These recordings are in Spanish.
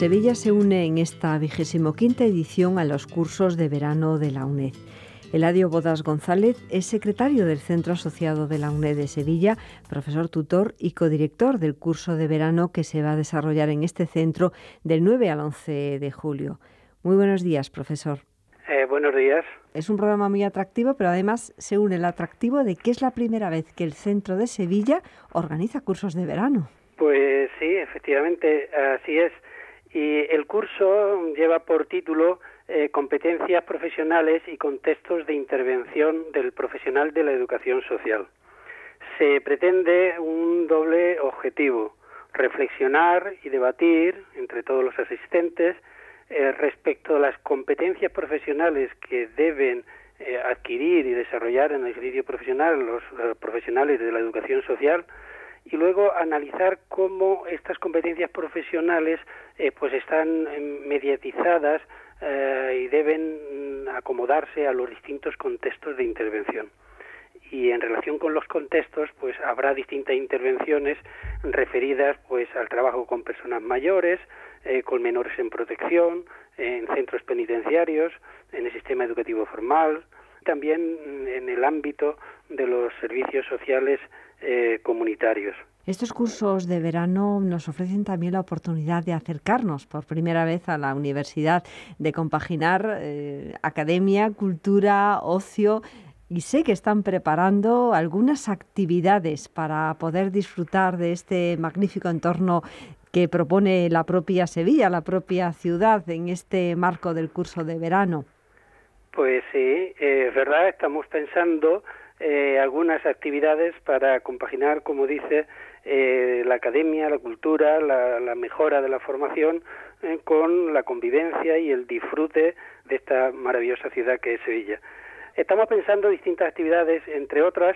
Sevilla se une en esta 25ª edición a los cursos de verano de la UNED. Eladio Bodas González es secretario del Centro Asociado de la UNED de Sevilla, profesor tutor y codirector del curso de verano que se va a desarrollar en este centro del 9 al 11 de julio. Muy buenos días, profesor. Buenos días. Es un programa muy atractivo, pero además se une el atractivo de que es la primera vez que el centro de Sevilla organiza cursos de verano. Pues sí, efectivamente, así es. Y el curso lleva por título Competencias profesionales y contextos de intervención del profesional de la educación social. Se pretende un doble objetivo: reflexionar y debatir entre todos los asistentes respecto a las competencias profesionales que deben adquirir y desarrollar en el ejercicio profesional los profesionales de la educación social, y luego analizar cómo estas competencias profesionales pues están mediatizadas y deben acomodarse a los distintos contextos de intervención. Y en relación con los contextos, pues habrá distintas intervenciones referidas pues al trabajo con personas mayores, con menores en protección, en centros penitenciarios, en el sistema educativo formal, también en el ámbito de los servicios sociales comunitarios. Estos cursos de verano nos ofrecen también la oportunidad de acercarnos por primera vez a la universidad, de compaginar academia, cultura, ocio. Y sé que están preparando algunas actividades para poder disfrutar de este magnífico entorno que propone la propia Sevilla, la propia ciudad, en este marco del curso de verano. Pues sí, es verdad, estamos pensando algunas actividades para compaginar, como dice, la academia, la cultura, la mejora de la formación con la convivencia y el disfrute de esta maravillosa ciudad que es Sevilla. Estamos pensando distintas actividades, entre otras,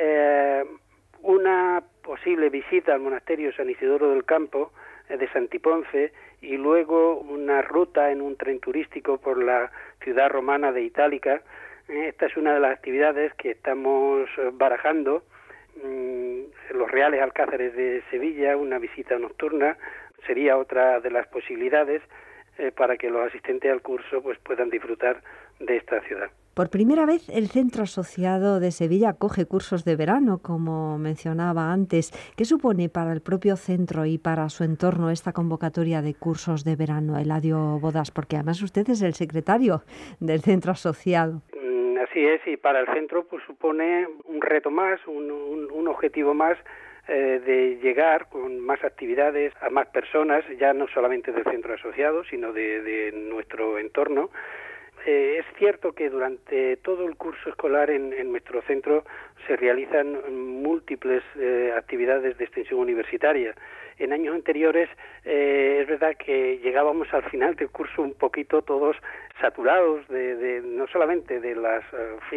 una posible visita al monasterio San Isidoro del Campo de Santiponce, y luego una ruta en un tren turístico por la ciudad romana de Itálica. Esta es una de las actividades que estamos barajando. Los Reales Alcázares de Sevilla, una visita nocturna, sería otra de las posibilidades para que los asistentes al curso pues puedan disfrutar de esta ciudad. Por primera vez el Centro Asociado de Sevilla acoge cursos de verano, como mencionaba antes. ¿Qué supone para el propio centro y para su entorno esta convocatoria de cursos de verano, Eladio Bodas? Porque además usted es el secretario del Centro Asociado. Así es, y para el centro pues supone un reto más, un objetivo más de llegar con más actividades a más personas, ya no solamente del centro asociado, sino de nuestro entorno. Es cierto que durante todo el curso escolar en nuestro centro se realizan múltiples actividades de extensión universitaria. En años anteriores es verdad que llegábamos al final del curso un poquito todos saturados de no solamente de las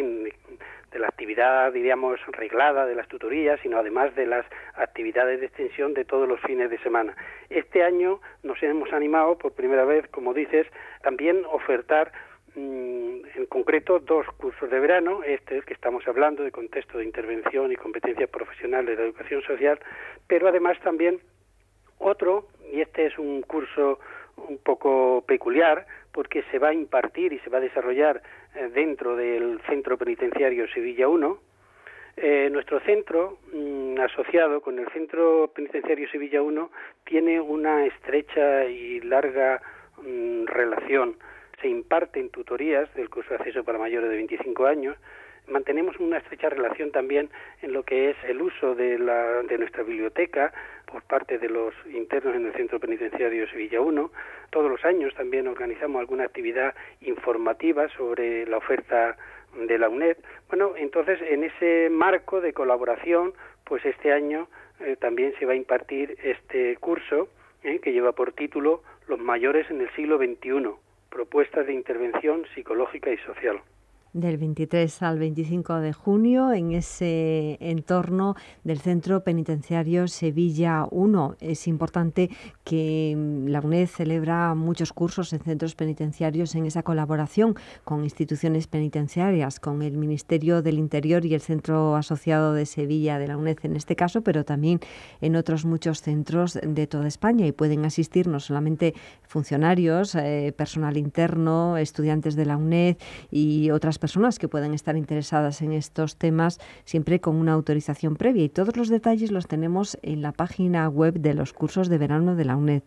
de la actividad, diríamos, reglada de las tutorías, sino además de las actividades de extensión de todos los fines de semana. Este año nos hemos animado por primera vez, como dices, también ofertar en concreto 2 cursos de verano, este que estamos hablando de contexto de intervención y competencias profesionales de la educación social, pero además también otro, y este es un curso un poco peculiar porque se va a impartir y se va a desarrollar dentro del Centro Penitenciario Sevilla 1. Nuestro centro, asociado con el Centro Penitenciario Sevilla 1, tiene una estrecha y larga relación. Se imparten tutorías del curso de acceso para mayores de 25 años. Mantenemos una estrecha relación también en lo que es el uso de nuestra biblioteca por parte de los internos en el Centro Penitenciario Sevilla 1. Todos los años también organizamos alguna actividad informativa sobre la oferta de la UNED. Bueno, entonces en ese marco de colaboración, pues este año también se va a impartir este curso que lleva por título Los mayores en el siglo XXI. Propuestas de intervención psicológica y social. Del 23 al 25 de junio en ese entorno del Centro Penitenciario Sevilla 1. Es importante que la UNED celebra muchos cursos en centros penitenciarios en esa colaboración con instituciones penitenciarias, con el Ministerio del Interior y el Centro Asociado de Sevilla de la UNED en este caso, pero también en otros muchos centros de toda España, y pueden asistir no solamente funcionarios, personal interno, estudiantes de la UNED y otras personas que pueden estar interesadas en estos temas, siempre con una autorización previa. Y todos los detalles los tenemos en la página web de los cursos de verano de la UNED,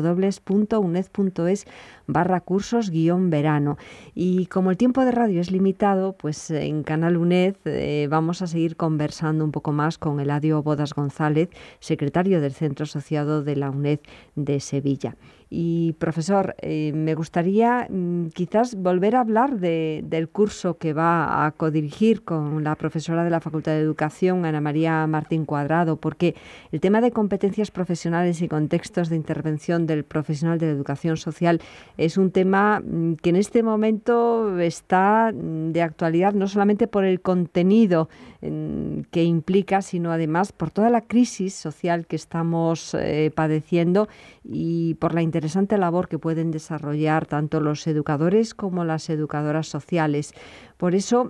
www.uned.es/cursos-verano. Y como el tiempo de radio es limitado, pues en Canal UNED vamos a seguir conversando un poco más con Eladio Bodas González, secretario del Centro Asociado de la UNED de Sevilla. Y profesor, me gustaría quizás volver a hablar del curso que va a codirigir con la profesora de la Facultad de Educación, Ana María Martín Cuadrado, porque el tema de competencias profesionales y contextos de intervención del profesional de la educación social es un tema que en este momento está de actualidad, no solamente por el contenido que implica, sino además por toda la crisis social que estamos padeciendo y por la interesante labor que pueden desarrollar tanto los educadores como las educadoras sociales. Por eso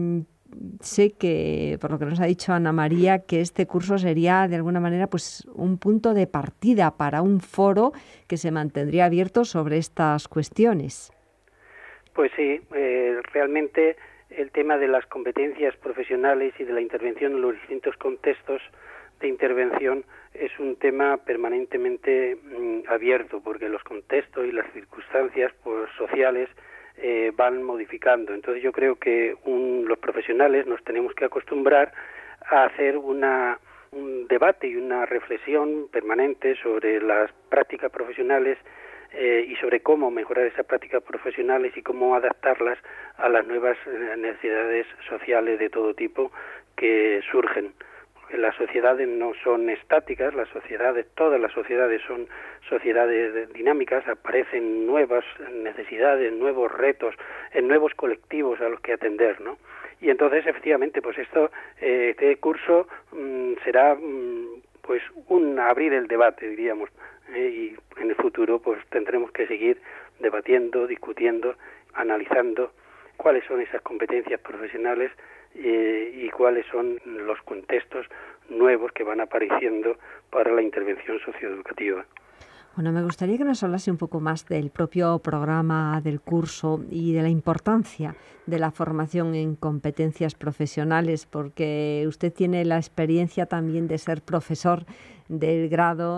sé que, por lo que nos ha dicho Ana María, que este curso sería de alguna manera pues un punto de partida para un foro que se mantendría abierto sobre estas cuestiones. Pues sí, realmente el tema de las competencias profesionales y de la intervención en los distintos contextos de intervención es un tema permanentemente abierto, porque los contextos y las circunstancias sociales van modificando. Entonces yo creo que los profesionales nos tenemos que acostumbrar a hacer un debate y una reflexión permanente sobre las prácticas profesionales y sobre cómo mejorar esas prácticas profesionales y cómo adaptarlas a las nuevas necesidades sociales de todo tipo que surgen. Las sociedades no son estáticas, todas las sociedades son sociedades dinámicas, aparecen nuevas necesidades, nuevos retos, en nuevos colectivos a los que atender, ¿no? Y entonces, efectivamente, pues este curso será pues abrir el debate, diríamos, y en el futuro pues tendremos que seguir debatiendo, discutiendo, analizando cuáles son esas competencias profesionales y cuáles son los contextos nuevos que van apareciendo para la intervención socioeducativa. Bueno, me gustaría que nos hablase un poco más del propio programa del curso y de la importancia de la formación en competencias profesionales, porque usted tiene la experiencia también de ser profesor del grado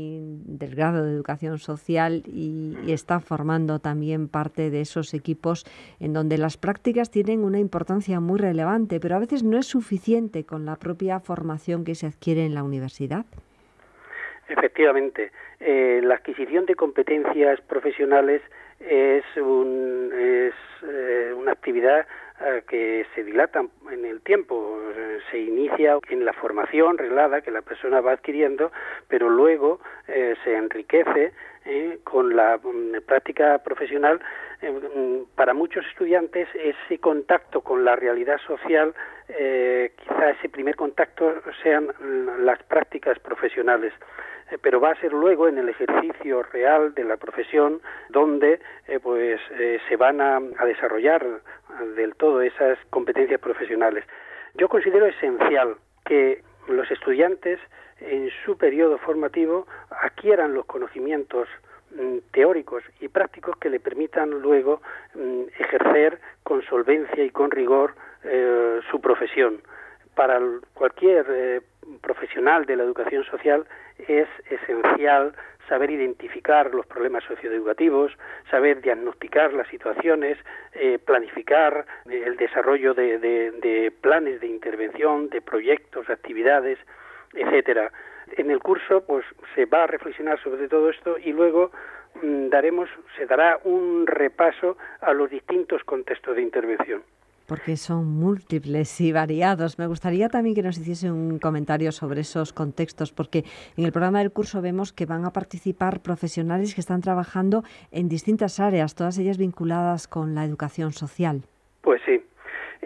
de educación social y está formando también parte de esos equipos en donde las prácticas tienen una importancia muy relevante, pero a veces no es suficiente con la propia formación que se adquiere en la universidad. Efectivamente, la adquisición de competencias profesionales es una actividad que se dilata en el tiempo. Se inicia en la formación reglada que la persona va adquiriendo, pero luego se enriquece con la práctica profesional. Para muchos estudiantes ese contacto con la realidad social, quizá ese primer contacto sean las prácticas profesionales, pero va a ser luego en el ejercicio real de la profesión donde se van a desarrollar del todo esas competencias profesionales. Yo considero esencial que los estudiantes en su periodo formativo adquieran los conocimientos teóricos y prácticos que le permitan luego ejercer con solvencia y con rigor su profesión. Para cualquier profesional de la educación social es esencial saber identificar los problemas socioeducativos, saber diagnosticar las situaciones, planificar el desarrollo de planes de intervención, de proyectos, actividades, etcétera. En el curso pues se va a reflexionar sobre todo esto y luego se dará un repaso a los distintos contextos de intervención. Porque son múltiples y variados. Me gustaría también que nos hiciese un comentario sobre esos contextos, porque en el programa del curso vemos que van a participar profesionales que están trabajando en distintas áreas, todas ellas vinculadas con la educación social. Pues sí.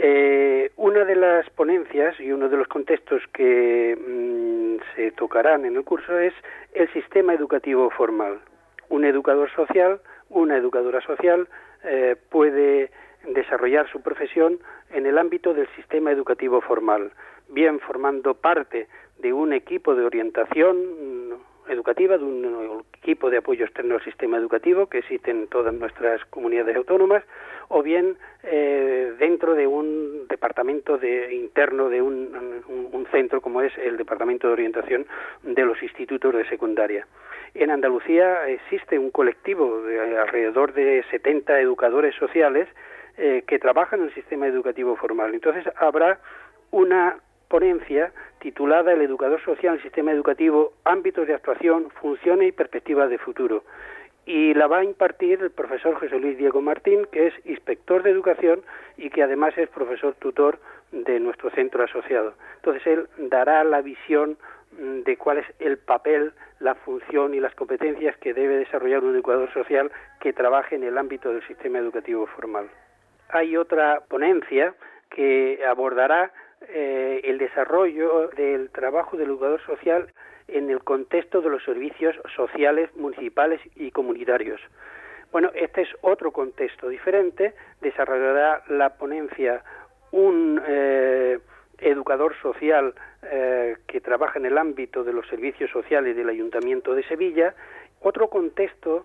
Una de las ponencias y uno de los contextos que se tocarán en el curso es el sistema educativo formal. Un educador social, una educadora social puede desarrollar su profesión en el ámbito del sistema educativo formal, bien formando parte de un equipo de orientación educativa, de un equipo de apoyo externo al sistema educativo que existe en todas nuestras comunidades autónomas, o bien dentro de un departamento interno de un centro como es el Departamento de Orientación de los Institutos de Secundaria. En Andalucía existe un colectivo de alrededor de 70 educadores sociales que trabajan en el sistema educativo formal. Entonces habrá una ponencia titulada El educador social en el sistema educativo, ámbitos de actuación, funciones y perspectivas de futuro. Y la va a impartir el profesor José Luis Diego Martín, que es inspector de educación y que además es profesor tutor de nuestro centro asociado. Entonces él dará la visión de cuál es el papel, la función y las competencias que debe desarrollar un educador social que trabaje en el ámbito del sistema educativo formal. Hay otra ponencia que abordará el desarrollo del trabajo del educador social en el contexto de los servicios sociales municipales y comunitarios. Bueno, este es otro contexto diferente. Desarrollará la ponencia un educador social que trabaja en el ámbito de los servicios sociales del Ayuntamiento de Sevilla. Otro contexto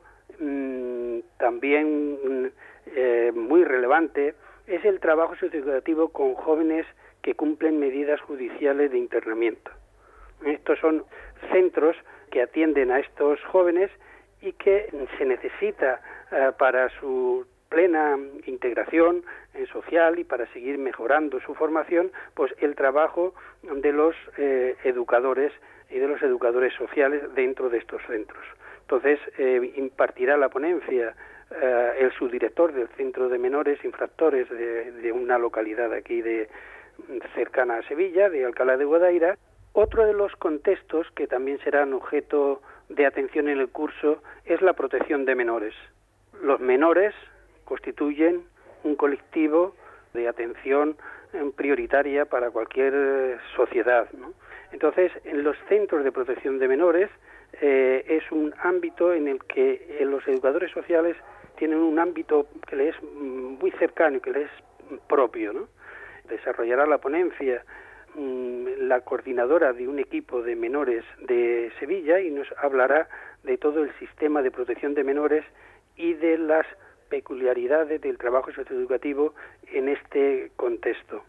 también muy relevante es el trabajo socioeducativo con jóvenes que cumplen medidas judiciales de internamiento. Estos son centros que atienden a estos jóvenes y que se necesita para su plena integración social y para seguir mejorando su formación, pues el trabajo de los educadores y de los educadores sociales dentro de estos centros. Entonces, impartirá la ponencia el subdirector del Centro de Menores Infractores de una localidad aquí cercana a Sevilla, de Alcalá de Guadaira. Otro de los contextos que también serán objeto de atención en el curso es la protección de menores. Los menores constituyen un colectivo de atención prioritaria para cualquier sociedad, ¿no? Entonces, en los centros de protección de menores es un ámbito en el que los educadores sociales tienen un ámbito que les es muy cercano y que les es propio, ¿no? Desarrollará la ponencia la coordinadora de un equipo de menores de Sevilla y nos hablará de todo el sistema de protección de menores y de las peculiaridades del trabajo socioeducativo en este contexto.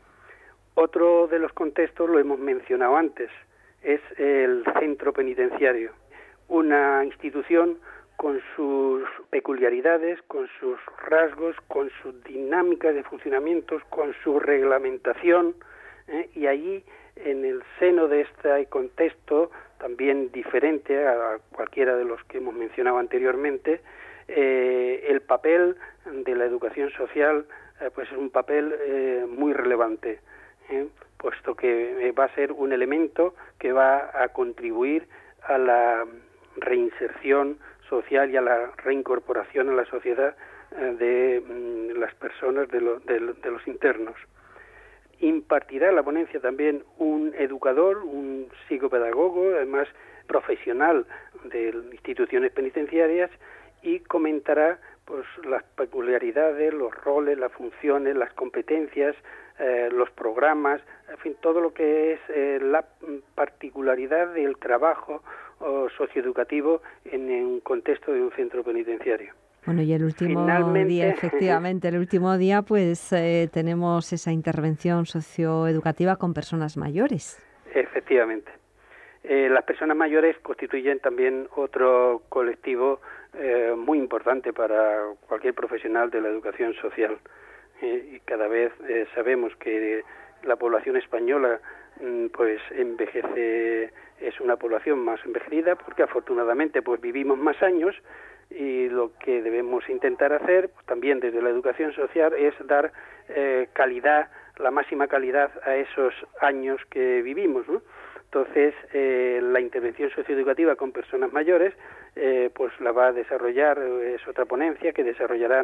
Otro de los contextos, lo hemos mencionado antes, es el centro penitenciario, una institución con sus peculiaridades, con sus rasgos, con sus dinámicas de funcionamientos, con su reglamentación, y allí, en el seno de este contexto, también diferente a cualquiera de los que hemos mencionado anteriormente, el papel de la educación social pues es un papel muy relevante, puesto que va a ser un elemento que va a contribuir a la reinserción social y a la reincorporación a la sociedad de las personas, de los internos. Impartirá la ponencia también un educador, un psicopedagogo, además profesional de instituciones penitenciarias, y comentará pues las peculiaridades, los roles, las funciones, las competencias, los programas, en fin, todo lo que es la particularidad del trabajo socioeducativo en un contexto de un centro penitenciario. Bueno, y el último día, efectivamente, el último día, pues tenemos esa intervención socioeducativa con personas mayores. Efectivamente. Las personas mayores constituyen también otro colectivo muy importante para cualquier profesional de la educación social. Y cada vez sabemos que la población española pues envejece, es una población más envejecida porque afortunadamente pues vivimos más años, y lo que debemos intentar hacer pues, también desde la educación social es dar calidad, la máxima calidad a esos años que vivimos, ¿no? Entonces, la intervención socioeducativa con personas mayores, pues la va a desarrollar, es otra ponencia que desarrollarán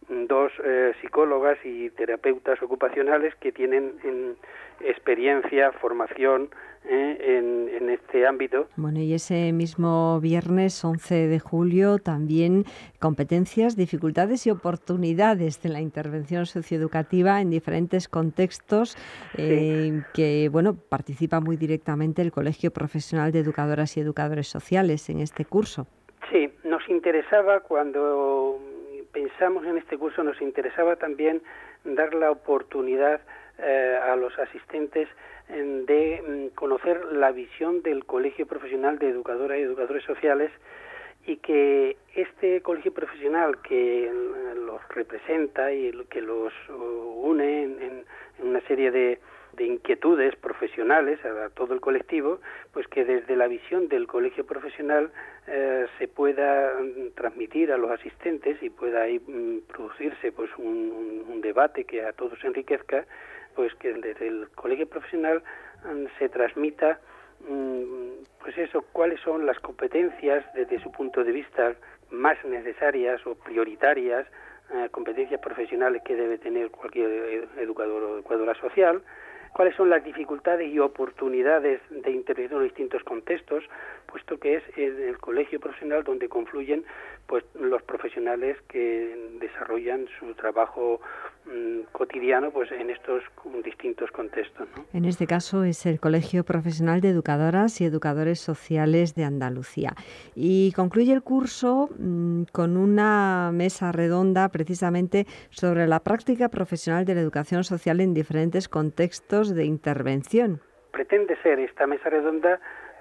dos psicólogas y terapeutas ocupacionales que tienen experiencia, formación en este ámbito. Bueno, y ese mismo viernes 11 de julio también competencias, dificultades y oportunidades de la intervención socioeducativa en diferentes contextos que, bueno, participa muy directamente el Colegio Profesional de Educadoras y Educadores Sociales en este curso. Sí, nos interesaba cuando pensamos en este curso, nos interesaba también dar la oportunidad a los asistentes de conocer la visión del Colegio Profesional de Educadoras y Educadores Sociales, y que este colegio profesional que los representa y que los une en una serie de inquietudes profesionales a todo el colectivo, pues que desde la visión del colegio profesional se pueda transmitir a los asistentes y pueda ahí producirse pues un debate que a todos enriquezca, pues que desde el colegio profesional se transmita pues eso, cuáles son las competencias desde su punto de vista más necesarias o prioritarias, competencias profesionales que debe tener cualquier educador o educadora social, cuáles son las dificultades y oportunidades de intervención en distintos contextos, puesto que es el colegio profesional donde confluyen pues los profesionales que desarrollan su trabajo cotidiano pues en estos distintos contextos, ¿no? En este caso es el Colegio Profesional de Educadoras y Educadores Sociales de Andalucía. Y concluye el curso con una mesa redonda precisamente sobre la práctica profesional de la educación social en diferentes contextos de intervención. Pretende ser esta mesa redonda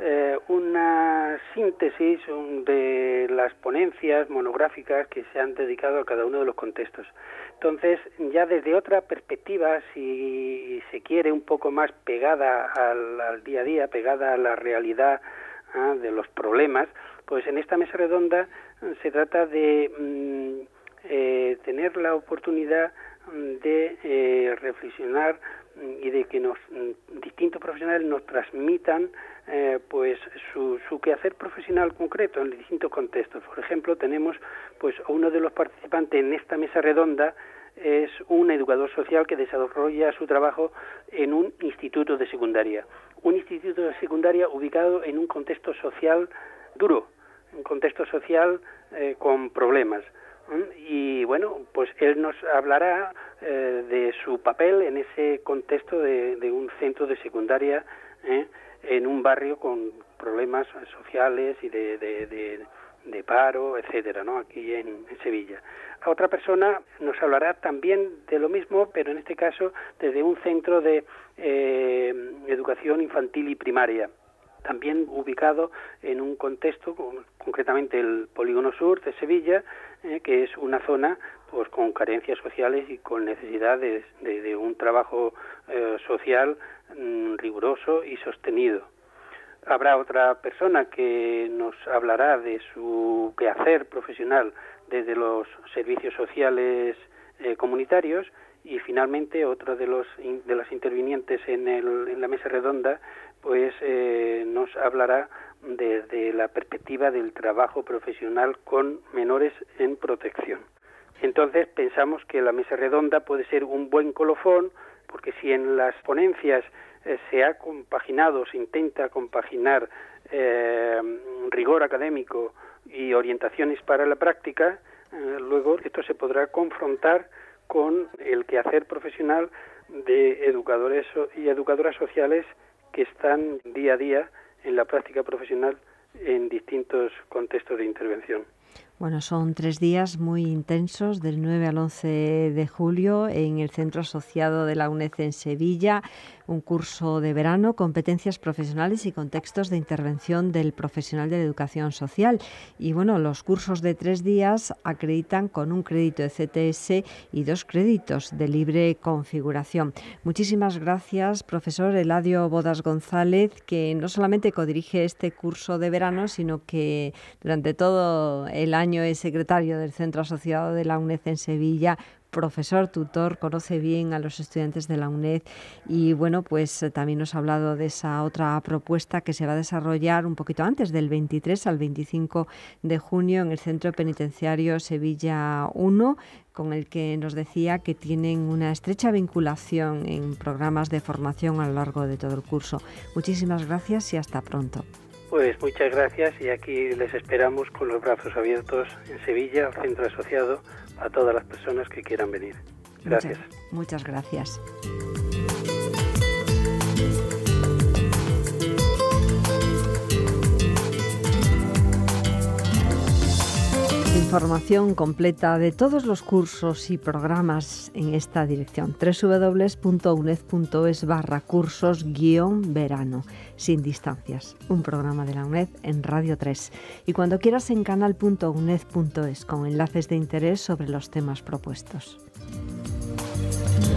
una síntesis de las ponencias monográficas que se han dedicado a cada uno de los contextos. Entonces, ya desde otra perspectiva, si se quiere, un poco más pegada al día a día, pegada a la realidad de los problemas, pues en esta mesa redonda se trata de tener la oportunidad de reflexionar y de que distintos profesionales nos transmitan pues su quehacer profesional concreto en distintos contextos. Por ejemplo, tenemos pues uno de los participantes en esta mesa redonda es un educador social que desarrolla su trabajo en un instituto de secundaria. Un instituto de secundaria ubicado en un contexto social duro, un contexto social con problemas. Y bueno, pues él nos hablará de su papel en ese contexto de un centro de secundaria en un barrio con problemas sociales y de paro, etcétera, ¿no? Aquí en Sevilla. Otra persona nos hablará también de lo mismo, pero en este caso desde un centro de educación infantil y primaria, también ubicado en un contexto, concretamente el Polígono Sur de Sevilla, que es una zona pues con carencias sociales y con necesidades de un trabajo social riguroso y sostenido. Habrá otra persona que nos hablará de su quehacer profesional desde los servicios sociales comunitarios, y finalmente otro de las intervinientes en la mesa redonda pues nos hablará desde la perspectiva del trabajo profesional con menores en protección. Entonces pensamos que la mesa redonda puede ser un buen colofón, porque si en las ponencias se ha compaginado, se intenta compaginar rigor académico y orientaciones para la práctica, luego esto se podrá confrontar con el quehacer profesional de educadores y educadoras sociales que están día a día en la práctica profesional en distintos contextos de intervención. Bueno, son 3 días muy intensos, del 9 al 11 de julio, en el Centro Asociado de la UNED en Sevilla, un curso de verano, competencias profesionales y contextos de intervención del profesional de la educación social. Y bueno, los cursos de 3 días acreditan con un crédito de CTS y 2 créditos de libre configuración. Muchísimas gracias, profesor Eladio Bodas González, que no solamente codirige este curso de verano, sino que durante todo el año es secretario del Centro Asociado de la UNED en Sevilla, profesor, tutor, conoce bien a los estudiantes de la UNED y bueno, pues también nos ha hablado de esa otra propuesta que se va a desarrollar un poquito antes, del 23 al 25 de junio en el Centro Penitenciario Sevilla 1, con el que nos decía que tienen una estrecha vinculación en programas de formación a lo largo de todo el curso. Muchísimas gracias y hasta pronto. Pues muchas gracias y aquí les esperamos con los brazos abiertos en Sevilla, al centro asociado, a todas las personas que quieran venir. Gracias. Muchas gracias. Información completa de todos los cursos y programas en esta dirección: www.uned.es/cursos-verano, sin distancias. Un programa de la UNED en Radio 3. Y cuando quieras en canal.uned.es, con enlaces de interés sobre los temas propuestos.